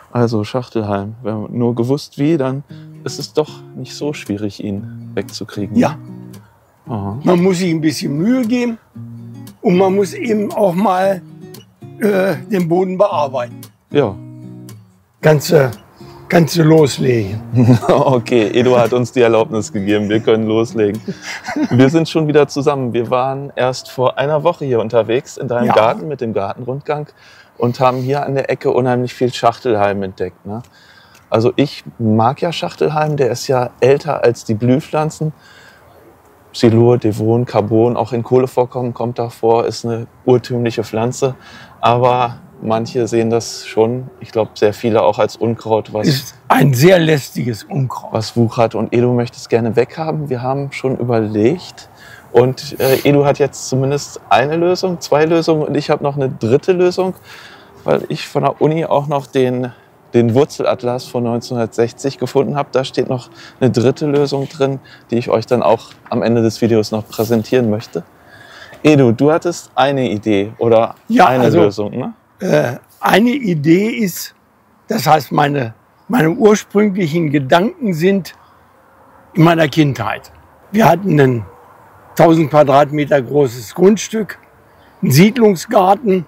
Also Schachtelhalm, wenn man nur gewusst wie, dann ist es doch nicht so schwierig, ihn wegzukriegen. Ja, Aha. man muss sich ein bisschen Mühe geben und man muss eben auch mal den Boden bearbeiten. Ja. Kannst du loslegen. Okay, Edu hat uns die Erlaubnis gegeben, wir können loslegen. Wir sind schon wieder zusammen. Wir waren erst vor einer Woche hier unterwegs in deinem Garten mit dem Gartenrundgang und haben hier an der Ecke unheimlich viel Schachtelhalm entdeckt. Ne? Also ich mag ja Schachtelhalm, der ist ja älter als die Blühpflanzen. Silur, Devon, Carbon, auch in Kohlevorkommen kommt da vor, ist eine urtümliche Pflanze. Aber manche sehen das schon, ich glaube sehr viele auch als Unkraut, was Ist ein sehr lästiges Unkraut. was wuchert. Und Edu möchte es gerne weghaben. Wir haben schon überlegt. Und Edu hat jetzt zumindest eine Lösung, zwei Lösungen und ich habe noch eine dritte Lösung, weil ich von der Uni auch noch den Wurzelatlas von 1960 gefunden habe. Da steht noch eine dritte Lösung drin, die ich euch dann auch am Ende des Videos noch präsentieren möchte. Edu, du hattest eine Idee oder eine Lösung, ne? Eine Idee ist, das heißt, meine ursprünglichen Gedanken sind in meiner Kindheit. Wir hatten ein 1000 Quadratmeter großes Grundstück, einen Siedlungsgarten,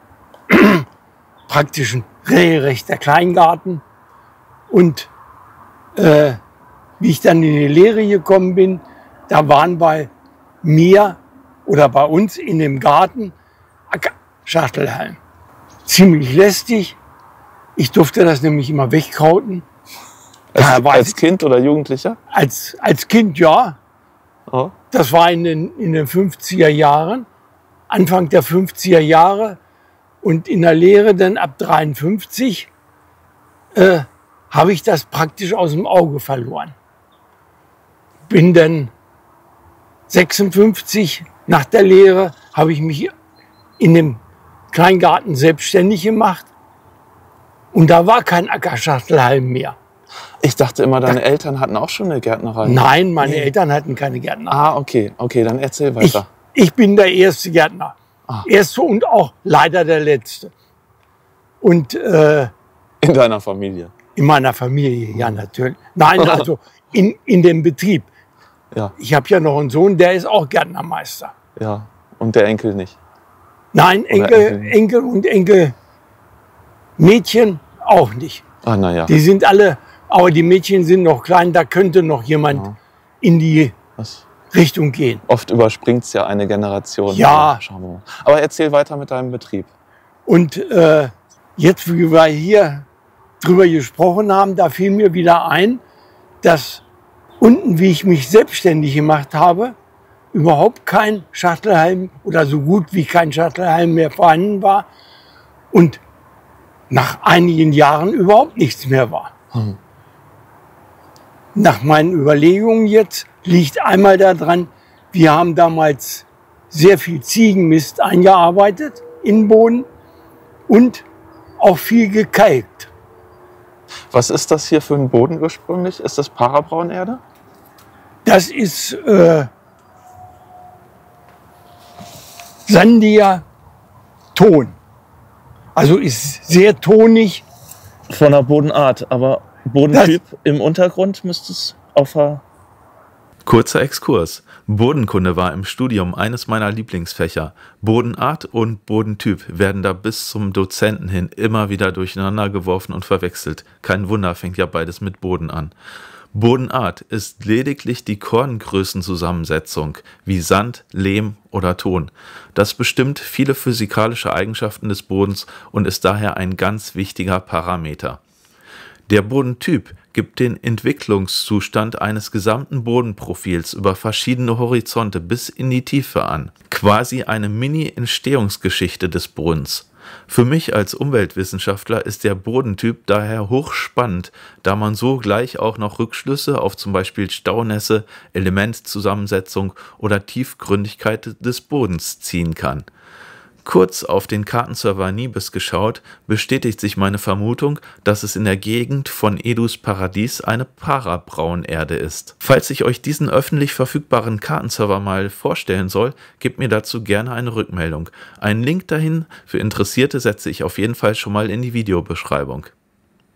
praktisch ein regelrechter Kleingarten. Und wie ich dann in die Lehre gekommen bin, da waren bei mir oder bei uns in dem Garten Schachtelhalm. Ziemlich lästig. Ich durfte das nämlich immer wegkrauten. Als Kind oder Jugendlicher? Als Kind, ja. Oh. Das war in den 50er Jahren, Anfang der 50er Jahre. Und in der Lehre dann ab 53 habe ich das praktisch aus dem Auge verloren. Bin dann 56 nach der Lehre, habe ich mich in dem Kleingarten selbstständig gemacht. Und da war kein Ackerschachtelhalm mehr. Ich dachte immer, deine Eltern hatten auch schon eine Gärtnerei. Nein, meine Eltern hatten keine Gärtnerei. Ah, okay, dann erzähl weiter. Ich bin der erste Gärtner. Erste und auch leider der letzte. Und in deiner Familie? In meiner Familie, ja natürlich. Nein, also in dem Betrieb. Ja. Ich habe ja noch einen Sohn, der ist auch Gärtnermeister. Ja, und der Enkel nicht? Nein, Enkel und Enkelmädchen auch nicht. Ah, naja. Die sind alle, aber die Mädchen sind noch klein, da könnte noch jemand in die Richtung gehen. Oft überspringt es ja eine Generation. Ja. Schauen wir mal. Aber erzähl weiter mit deinem Betrieb. Und jetzt, wie wir hier drüber gesprochen haben, da fiel mir wieder ein, dass unten, wie ich mich selbstständig gemacht habe, überhaupt kein Schachtelhalm oder so gut wie kein Schachtelhalm mehr vorhanden war und nach einigen Jahren überhaupt nichts mehr war. Nach meinen Überlegungen jetzt liegt einmal daran, wir haben damals sehr viel Ziegenmist eingearbeitet in den Boden und auch viel gekalkt. Was ist das hier für ein Boden ursprünglich? Ist das Parabraunerde? Das ist sandiger Ton. Also ist sehr tonig. Von der Bodenart, aber Bodentyp im Untergrund müsste es auf der... Kurzer Exkurs. Bodenkunde war im Studium eines meiner Lieblingsfächer. Bodenart und Bodentyp werden da bis zum Dozenten hin immer wieder durcheinander geworfen und verwechselt. Kein Wunder, fängt ja beides mit Boden an. Bodenart ist lediglich die Korngrößenzusammensetzung, wie Sand, Lehm oder Ton. Das bestimmt viele physikalische Eigenschaften des Bodens und ist daher ein ganz wichtiger Parameter. Der Bodentyp gibt den Entwicklungszustand eines gesamten Bodenprofils über verschiedene Horizonte bis in die Tiefe an. Quasi eine Mini-Entstehungsgeschichte des Bodens. Für mich als Umweltwissenschaftler ist der Bodentyp daher hochspannend, da man so gleich auch noch Rückschlüsse auf zum Beispiel Staunässe, Elementzusammensetzung oder Tiefgründigkeit des Bodens ziehen kann. Kurz auf den Kartenserver Nibis geschaut, bestätigt sich meine Vermutung, dass es in der Gegend von Edus Paradies eine Parabraunerde ist. Falls ich euch diesen öffentlich verfügbaren Kartenserver mal vorstellen soll, gebt mir dazu gerne eine Rückmeldung. Einen Link dahin für Interessierte setze ich auf jeden Fall schon mal in die Videobeschreibung.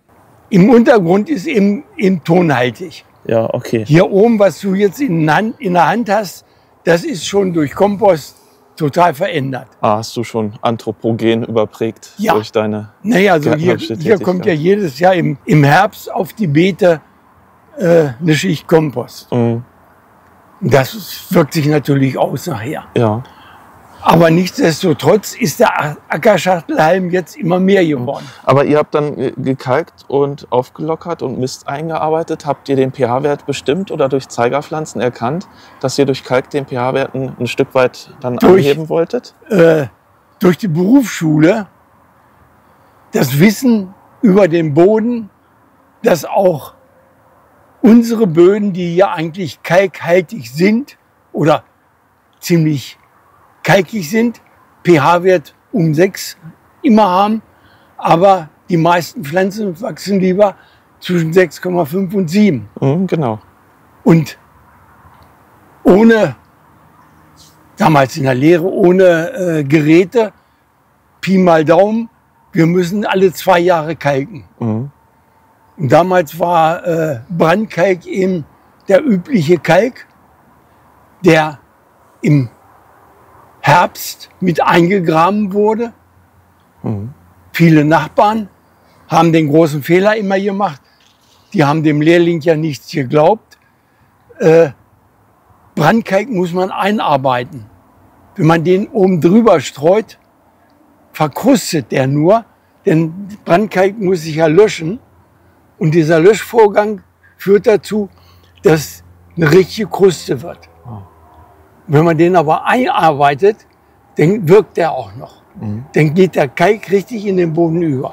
im Untergrund ist eben tonhaltig. Ja, okay. Hier oben, was du jetzt in der Hand hast, das ist schon durch Kompost total verändert. Hast du schon anthropogen überprägt durch deine Naja, also hier kommt ja jedes Jahr im Herbst auf die Beete eine Schicht Kompost. Mhm. Das wirkt sich natürlich aus nachher. Ja. Aber nichtsdestotrotz ist der Ackerschachtelhalm jetzt immer mehr geworden. Aber ihr habt dann gekalkt und aufgelockert und Mist eingearbeitet. Habt ihr den pH-Wert bestimmt oder durch Zeigerpflanzen erkannt, dass ihr durch Kalk den pH-Wert ein Stück weit dann anheben wolltet? Durch die Berufsschule das Wissen über den Boden, dass auch unsere Böden, die ja eigentlich kalkhaltig sind oder ziemlich kalkig sind, pH-Wert um 6 immer haben, aber die meisten Pflanzen wachsen lieber zwischen 6,5 und 7. Genau. Und ohne, damals in der Lehre, ohne Geräte, Pi mal Daumen, wir müssen alle 2 Jahre kalken. Mhm. Und damals war Brandkalk eben der übliche Kalk, der im Herbst mit eingegraben wurde. Mhm. Viele Nachbarn haben den großen Fehler immer gemacht. Die haben dem Lehrling ja nichts geglaubt. Brandkalk muss man einarbeiten. Wenn man den oben drüber streut, verkrustet der nur, denn Brandkalk muss sich ja löschen. Und dieser Löschvorgang führt dazu, dass eine richtige Kruste wird. Wenn man den aber einarbeitet, dann wirkt der auch noch. Mhm. Dann geht der Kalk richtig in den Boden über.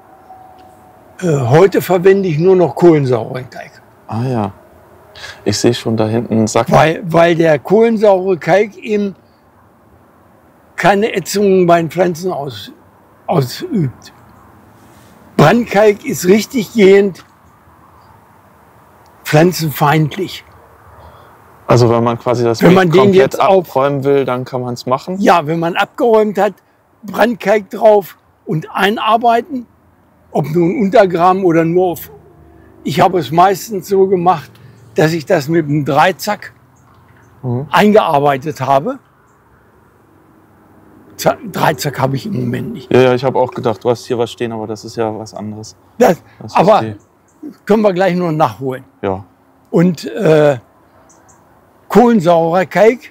Heute verwende ich nur noch kohlensauren Kalk. Ah ja, ich sehe schon da hinten einen Sack. Weil der kohlensaure Kalk eben keine Ätzungen bei den Pflanzen ausübt. Brandkalk ist richtig gehend pflanzenfeindlich. Also wenn man quasi das komplett abräumen will, dann kann man es machen? Ja, wenn man abgeräumt hat, Brandkalk drauf und einarbeiten, ob nun untergraben oder nur auf. Ich habe es meistens so gemacht, dass ich das mit einem Dreizack eingearbeitet habe. Dreizack habe ich im Moment nicht. Ja, ich habe auch gedacht, du hast hier was stehen, aber das ist ja was anderes. Aber können wir gleich noch nachholen. Ja. Und kohlensaurer Kalk,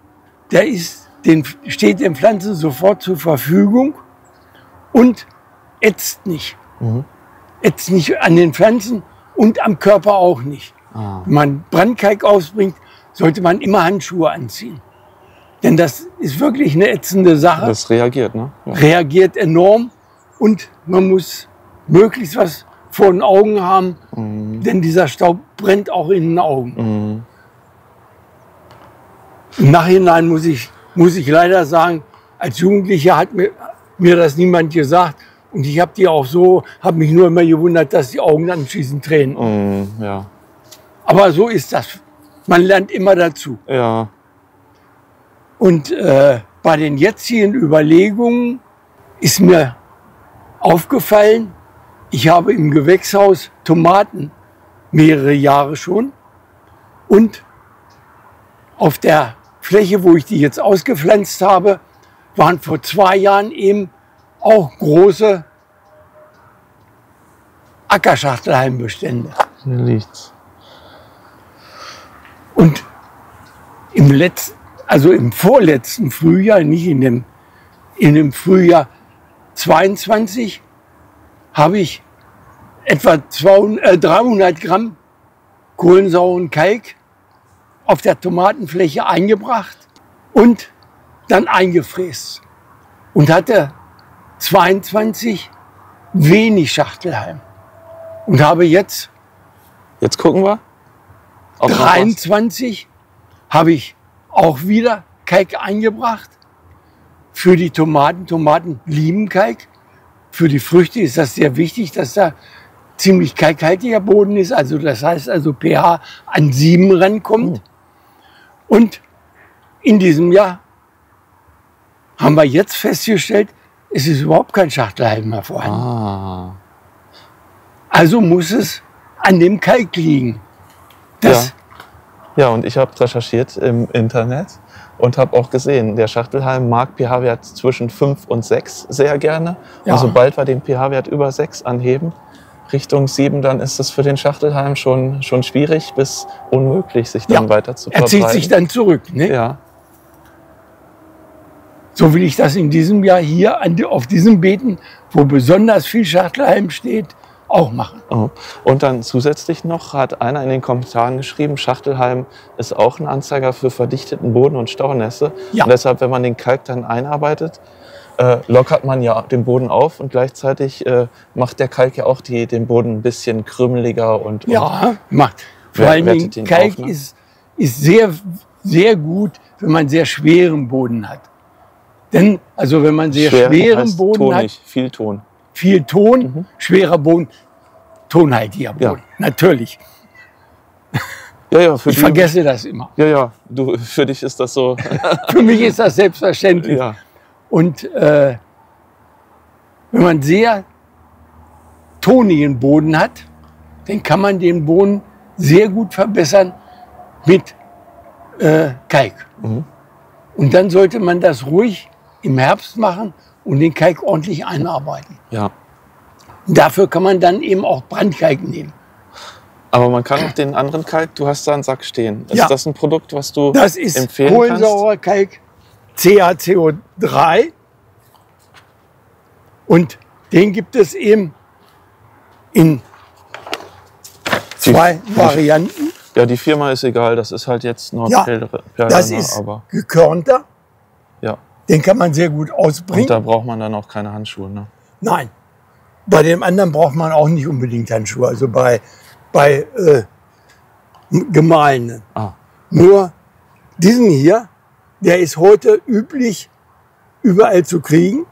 steht den Pflanzen sofort zur Verfügung und ätzt nicht. Mhm. Ätzt nicht an den Pflanzen und am Körper auch nicht. Ah. Wenn man Brandkalk ausbringt, sollte man immer Handschuhe anziehen. Denn das ist wirklich eine ätzende Sache. Das reagiert, ne? Ja. Reagiert enorm und man muss möglichst was vor den Augen haben, denn dieser Staub brennt auch in den Augen. Im Nachhinein muss ich leider sagen, als Jugendlicher hat mir das niemand gesagt und ich habe mich nur immer gewundert, dass die Augen anschließend tränen. Ja. Aber so ist das. Man lernt immer dazu. Ja. Und bei den jetzigen Überlegungen ist mir aufgefallen, ich habe im Gewächshaus Tomaten mehrere Jahre schon und auf der Fläche, wo ich die jetzt ausgepflanzt habe, waren vor 2 Jahren eben auch große Ackerschachtelhalmbestände. Hier liegt's. Und im vorletzten Frühjahr, nicht in dem Frühjahr 22, habe ich etwa 300 Gramm kohlensauren Kalk auf der Tomatenfläche eingebracht und dann eingefräst. Und hatte 22 wenig Schachtelhalm. Und habe jetzt gucken wir. 23 habe ich auch wieder Kalk eingebracht. Für die Tomaten. Tomaten lieben Kalk. Für die Früchte ist das sehr wichtig, dass da ziemlich kalkhaltiger Boden ist. Also das heißt pH an 7 rankommt. Und in diesem Jahr haben wir jetzt festgestellt, es ist überhaupt kein Schachtelhalm mehr vorhanden. Also muss es an dem Kalk liegen. Ja, und ich habe recherchiert im Internet und habe auch gesehen, der Schachtelhalm mag pH-Wert zwischen 5 und 6 sehr gerne. Ja. Und sobald wir den pH-Wert über 6 anheben, Richtung 7, dann ist es für den Schachtelhalm schon schwierig bis unmöglich, sich dann weiter zu verbreiten. Er zieht sich dann zurück. Ne? Ja. So will ich das in diesem Jahr hier auf diesen Beeten, wo besonders viel Schachtelhalm steht, auch machen. Oh. Und dann zusätzlich noch hat einer in den Kommentaren geschrieben, Schachtelhalm ist auch ein Anzeiger für verdichteten Boden und Staunässe. Ja. Und deshalb, wenn man den Kalk dann einarbeitet, lockert man ja den Boden auf und gleichzeitig macht der Kalk ja auch den Boden ein bisschen krümeliger und ja, macht. Vor allen Dingen Kalk ist sehr, sehr gut, wenn man sehr schweren Boden hat. Denn, also wenn man sehr schweren Boden tonig, hat, viel Ton, schwerer Boden, tonhaltiger Boden, natürlich. Ja, ich vergesse das immer. Ja, für dich ist das so. Für mich ist das selbstverständlich. Ja. Und wenn man sehr tonigen Boden hat, dann kann man den Boden sehr gut verbessern mit Kalk. Und dann sollte man das ruhig im Herbst machen und den Kalk ordentlich einarbeiten. Ja. Dafür kann man dann eben auch Brandkalk nehmen. Aber man kann auch den anderen Kalk, du hast da einen Sack stehen. Ist das ein Produkt, was du empfehlen kannst? Das ist Kohlensäurekalk CaCO3. Und den gibt es eben in 2 Varianten. Ja, die Firma ist egal, das ist halt jetzt Nordperlner. Das ist gekörnter. Ja. Den kann man sehr gut ausbringen. Und da braucht man dann auch keine Handschuhe, ne? Nein. Bei dem anderen braucht man auch nicht unbedingt Handschuhe. Also bei gemahlenen. Nur diesen hier, der ist heute üblich überall zu kriegen.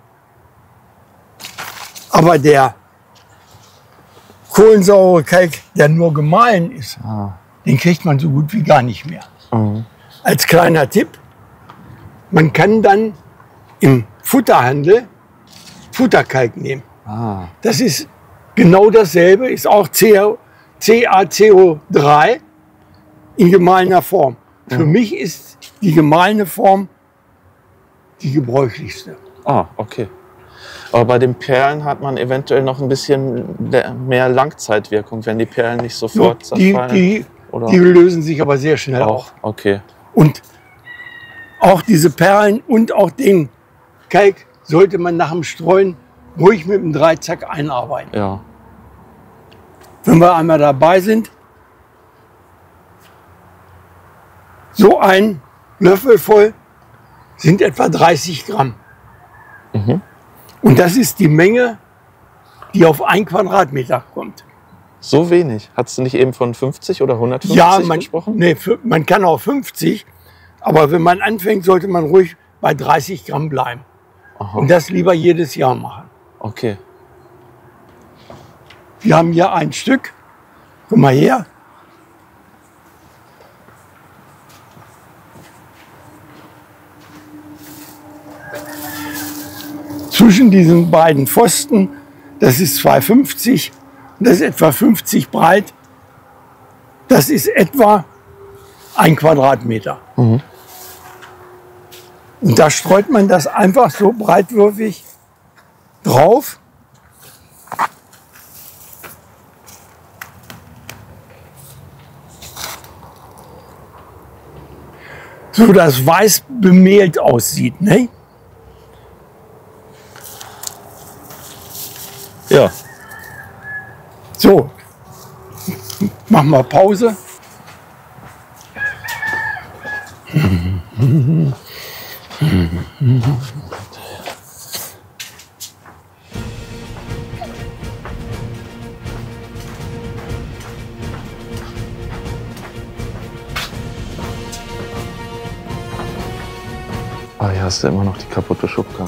Aber der Kohlensäurekalk, der nur gemahlen ist, den kriegt man so gut wie gar nicht mehr. Als kleiner Tipp, man kann dann im Futterhandel Futterkalk nehmen. Das ist genau dasselbe, ist auch CaCO3 in gemahlener Form. Für mich ist die gemahlene Form die gebräuchlichste. Okay. Aber bei den Perlen hat man eventuell noch ein bisschen mehr Langzeitwirkung, wenn die Perlen nicht sofort zerfallen. Die lösen sich aber sehr schnell auf. Okay. Und auch diese Perlen und auch den Kalk sollte man nach dem Streuen ruhig mit dem Dreizack einarbeiten. Ja. Wenn wir einmal dabei sind, so ein Löffel voll sind etwa 30 Gramm. Und das ist die Menge, die auf 1 Quadratmeter kommt. So wenig? Hattest du nicht eben von 50 oder 150 gesprochen? Nee, man kann auch 50, aber wenn man anfängt, sollte man ruhig bei 30 Gramm bleiben. Und das lieber jedes Jahr machen. Okay. Wir haben hier ein Stück, guck mal her. Zwischen diesen beiden Pfosten, das ist 2,50 und das ist etwa 50 breit. Das ist etwa 1 Quadratmeter. Und da streut man das einfach so breitwürfig drauf. So dass weiß bemehlt aussieht, ne? Ja. So, machen wir Pause. Hier hast du immer noch die kaputte Schubkarre.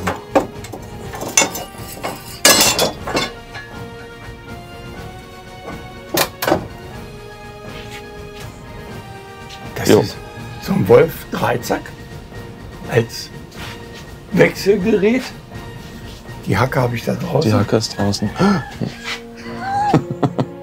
Das ist so ein Wolf Dreizack als Wechselgerät. Die Hacke habe ich da draußen. Die Hacke ist draußen.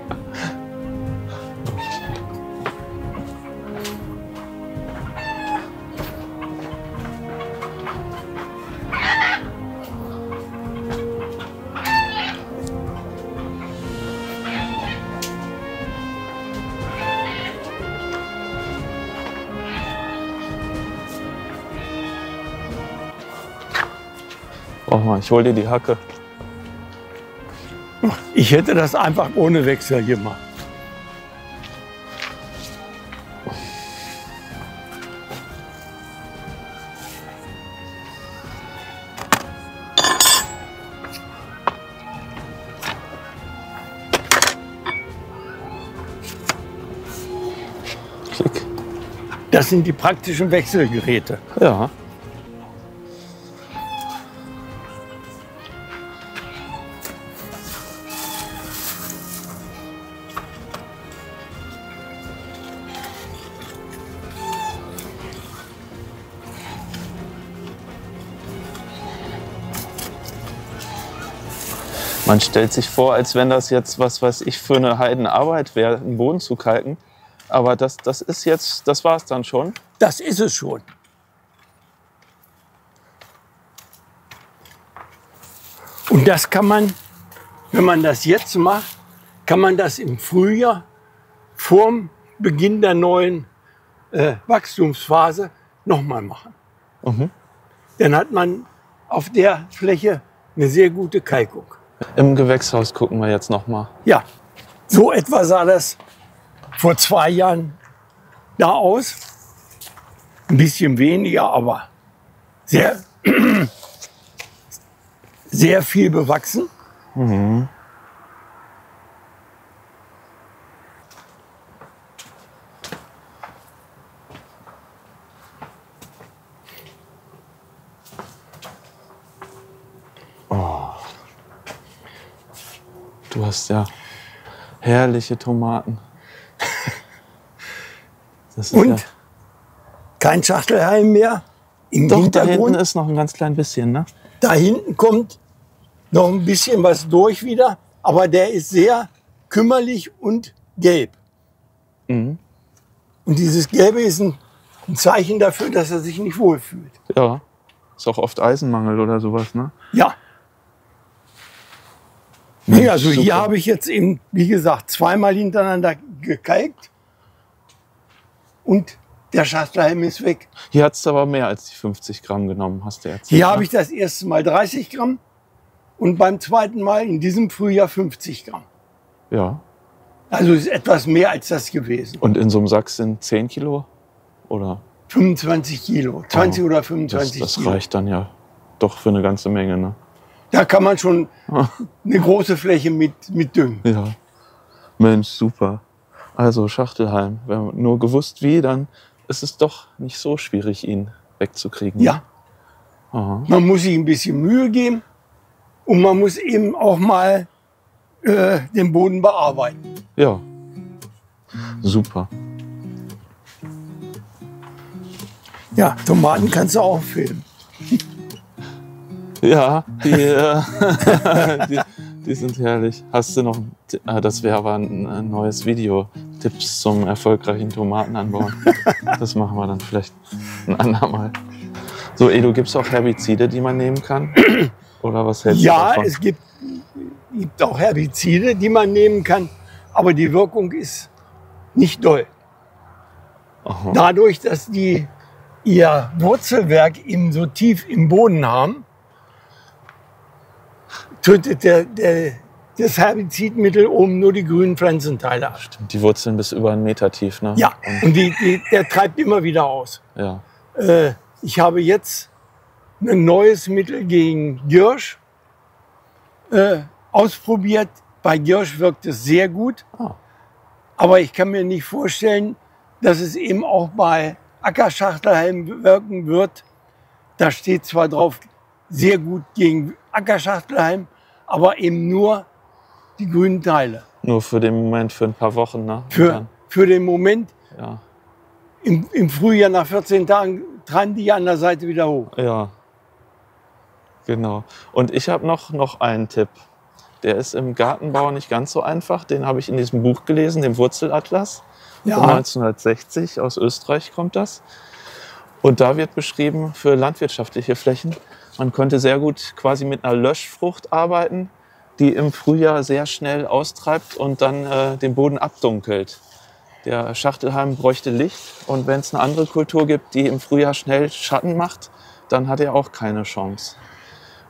Mach mal, ich hol dir die Hacke. Ich hätte das einfach ohne Wechsel gemacht. Klick. Das sind die praktischen Wechselgeräte. Ja. Man stellt sich vor, als wenn das jetzt, was weiß ich, für eine Heidenarbeit wäre, einen Boden zu kalken. Aber das ist jetzt, das war es dann schon. Das ist es schon. Und das kann man, wenn man das jetzt macht, kann man das im Frühjahr vorm Beginn der neuen Wachstumsphase nochmal machen. Mhm. Dann hat man auf der Fläche eine sehr gute Kalkung. Im Gewächshaus gucken wir jetzt noch mal. Ja, so etwa sah das vor 2 Jahren da aus. Ein bisschen weniger, aber sehr, sehr viel bewachsen. Mhm. Du hast ja herrliche Tomaten. Das ist Und ja, kein Schachtelhalm mehr. Im doch, da hinten Hintergrund, ist noch ein ganz klein bisschen, ne? da hinten kommt noch ein bisschen was durch wieder, aber der ist sehr kümmerlich und gelb. Mhm. Und dieses Gelbe ist ein Zeichen dafür, dass er sich nicht wohlfühlt. Ja. Ist auch oft Eisenmangel oder sowas, ne? Ja. Nee, also Super. hier habe ich jetzt eben, wie gesagt, 2-mal hintereinander gekalkt und der Schachtelhalm ist weg. Hier hat es aber mehr als die 50 Gramm genommen, hast du erzählt. Hier ne? habe ich das erste Mal 30 Gramm und beim zweiten Mal in diesem Frühjahr 50 Gramm. Ja. Also ist etwas mehr als das gewesen. Und in so einem Sack sind 10 Kilo? Oder? 25 Kilo, 20 oder 25 Das Kilo. reicht dann ja doch für eine ganze Menge, ne? Da kann man schon eine große Fläche mit düngen. Ja. Mensch, super. Also Schachtelhalm. Wenn man nur gewusst wie, dann ist es doch nicht so schwierig, ihn wegzukriegen. Ja, Aha. man muss sich ein bisschen Mühe geben und man muss eben auch mal den Boden bearbeiten. Ja. Super. Ja, Tomaten kannst du auch filmen. Ja, die sind herrlich. Hast du noch, das wäre aber ein neues Video, Tipps zum erfolgreichen Tomatenanbau. Das machen wir dann vielleicht ein andermal. So, Edu, gibt es auch Herbizide, die man nehmen kann? Oder was hältst du Ja, davon? es gibt auch Herbizide, die man nehmen kann, aber die Wirkung ist nicht doll. Aha. Dadurch, dass die ihr Wurzelwerk eben so tief im Boden haben, tötet das Herbizidmittel oben nur die grünen Pflanzenteile ab. Die Wurzeln bis über 1 Meter tief, ne? Ja, und der treibt immer wieder aus. Ja. Ich habe jetzt ein neues Mittel gegen Giersch ausprobiert. Bei Giersch wirkt es sehr gut. Ah. Aber ich kann mir nicht vorstellen, dass es eben auch bei Ackerschachtelhalm wirken wird. Da steht zwar drauf, sehr gut gegen Ackerschachtelhalm, aber eben nur die grünen Teile. Nur für den Moment, für ein paar Wochen, ne? Und dann, Für den Moment, ja. im Frühjahr nach 14 Tagen treiben die an der Seite wieder hoch. Ja, genau. Und ich habe noch einen Tipp. Der ist im Gartenbau nicht ganz so einfach. Den habe ich in diesem Buch gelesen, dem Wurzelatlas. Ja. Von 1960, aus Österreich kommt das. Und da wird beschrieben, für landwirtschaftliche Flächen, man könnte sehr gut quasi mit einer Löschfrucht arbeiten, die im Frühjahr sehr schnell austreibt und dann den Boden abdunkelt. Der Schachtelhalm bräuchte Licht und wenn es eine andere Kultur gibt, die im Frühjahr schnell Schatten macht, dann hat er auch keine Chance.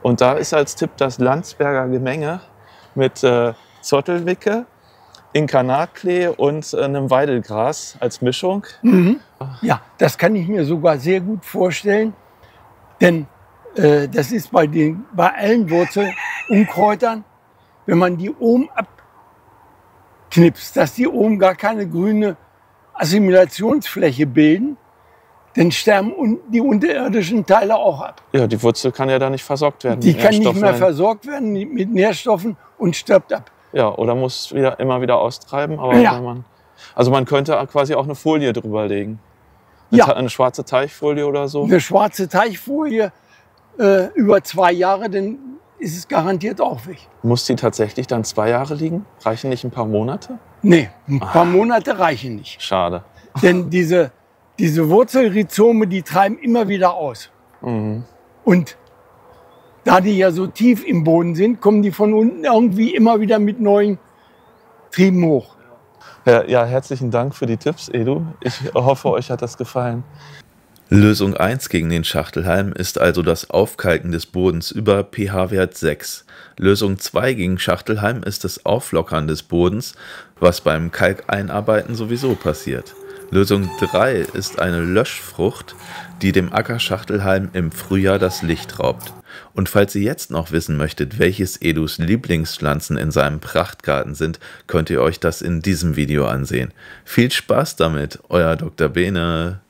Und da ist als Tipp das Landsberger Gemenge mit Zottelwicke, Inkarnatklee und einem Weidelgras als Mischung. Mhm. Ja, das kann ich mir sogar sehr gut vorstellen, denn das ist bei allen Wurzelunkräutern, wenn man die oben abknipst, dass die oben gar keine grüne Assimilationsfläche bilden, dann sterben die unterirdischen Teile auch ab. Ja, die Wurzel kann ja da nicht versorgt werden. Die kann nicht mehr versorgt werden mit Nährstoffen und stirbt ab. Ja, oder muss immer wieder austreiben. Aber ja. man könnte quasi auch eine Folie drüber legen. Eine schwarze Teichfolie oder so. Eine schwarze Teichfolie über 2 Jahre, dann ist es garantiert auch weg. Muss die tatsächlich dann 2 Jahre liegen? Reichen nicht ein paar Monate? Nee, ein paar Monate reichen nicht. Schade. Denn diese Wurzelrhizome, die treiben immer wieder aus. Mhm. Und da die ja so tief im Boden sind, kommen die von unten irgendwie immer wieder mit neuen Trieben hoch. Ja, herzlichen Dank für die Tipps, Edu. Ich hoffe, euch hat das gefallen. Lösung 1 gegen den Schachtelhalm ist also das Aufkalken des Bodens über pH-Wert 6. Lösung 2 gegen Schachtelhalm ist das Auflockern des Bodens, was beim Kalkeinarbeiten sowieso passiert. Lösung 3 ist eine Löschfrucht, die dem Ackerschachtelhalm im Frühjahr das Licht raubt. Und falls ihr jetzt noch wissen möchtet, welches Edus Lieblingspflanzen in seinem Prachtgarten sind, könnt ihr euch das in diesem Video ansehen. Viel Spaß damit, euer Dr. Bene.